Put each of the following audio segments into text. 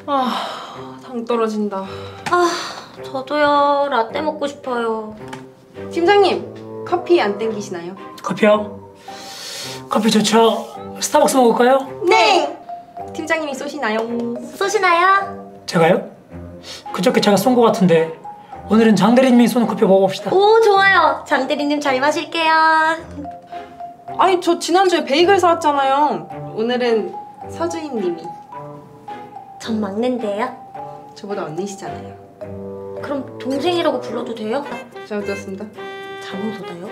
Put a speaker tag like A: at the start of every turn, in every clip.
A: 아, 당 떨어진다.
B: 아, 저도요. 라떼 먹고 싶어요.
A: 팀장님, 커피 안 땡기시나요?
C: 커피요? 커피 좋죠. 스타벅스 먹을까요?
A: 네! 팀장님이 쏘시나요?
B: 쏘시나요?
C: 제가요? 그저께 제가 쏜 거 같은데 오늘은 장 대리님이 쏘는 커피 먹어봅시다.
B: 오, 좋아요. 장 대리님 잘 마실게요.
A: 아니, 저 지난주에 베이글 사왔잖아요. 오늘은 서주임님이.
B: 전 막내인데요.
A: 저보다 언니시잖아요.
B: 그럼 동생이라고 불러도 돼요?
A: 잘못 들었습니다.
B: 잘못보다요?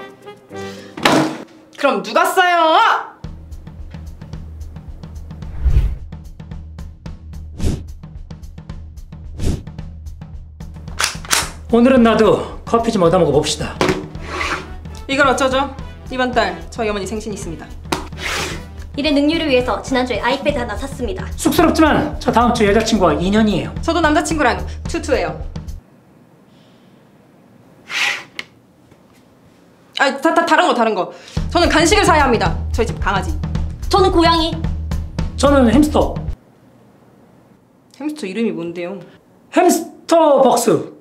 A: 그럼 누가 써요?
C: 오늘은 나도 커피 좀 얻어 먹어봅시다.
A: 이걸 어쩌죠? 이번 달 저희 어머니 생신 있습니다.
B: 일의 능률을 위해서 지난주에 아이패드 하나 샀습니다.
C: 쑥스럽지만 저 다음 주 여자친구와 2년이에요.
A: 저도 남자친구랑 투투예요. 아, 다른 거. 저는 간식을 사야 합니다. 저희 집 강아지.
B: 저는 고양이.
C: 저는 햄스터.
A: 햄스터 이름이 뭔데요?
C: 햄스터 벅스.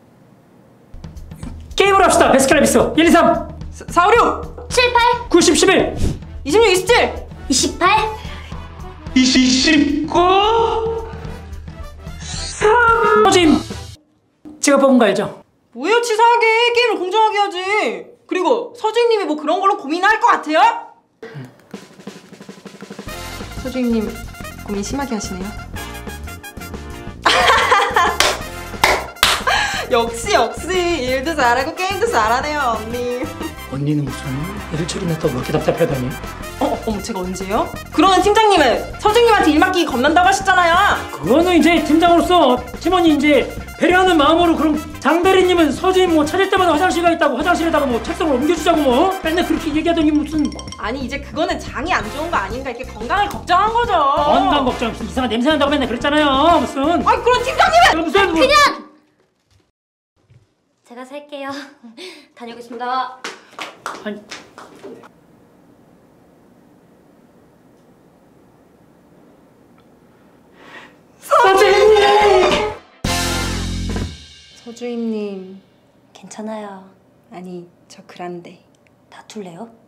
C: 게임을 합시다. 베스킨라빈스 1, 2, 3
A: 4, 5, 6
B: 7, 8
C: 90, 11
A: 26, 27
B: 28
C: 29 3 서진 제가 뽑은 거 알죠?
A: 뭐예요, 치사하게. 게임을 공정하게 해야지. 그리고 서주임님이 뭐 그런 걸로 고민할 것 같아요? 서주임님 고민 심하게 하시네요. 역시 일도 잘하고 게임도 잘하네요, 언니.
C: 언니는 무슨 일 처리했다고 그렇게 답답해하다니.
A: 어머, 제가 언제요? 그러는 팀장님은 서주임님한테 일 맡기기 겁난다고 하셨잖아요.
C: 그거는 이제 팀장으로서 팀원이 이제 배려하는 마음으로. 그럼 장 대리님은 서주임 뭐 찾을 때마다 화장실 가 있다고 화장실에다가 뭐 책상을 옮겨주자고 뭐 맨날 그렇게 얘기하더니 무슨.
A: 아니, 이제 그거는 장이 안 좋은 거 아닌가, 이렇게 건강을 걱정한 거죠.
C: 건강 걱정 무슨 이상한 냄새 난다고 맨날 그랬잖아요. 무슨.
A: 아니, 그런 팀장님은
C: 무슨 뭐.
B: 그냥! 제가 살게요. 다녀오겠습니다.
C: 아니. 서주임님!
A: 서주임님,
B: 괜찮아요.
A: 아니, 저 그란데.
B: 다툴래요?